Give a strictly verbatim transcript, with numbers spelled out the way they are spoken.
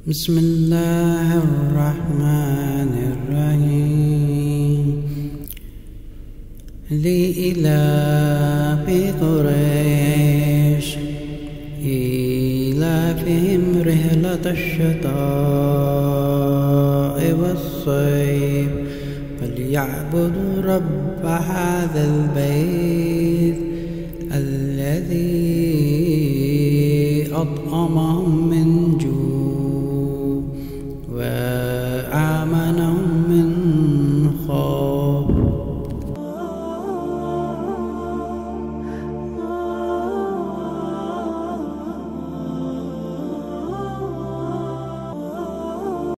بسم الله الرحمن الرحيم لإيلاف قريش إيلافهم رحلة الشتاء والصيف فليعبدوا رب هذا البيت الذي أطعمهم من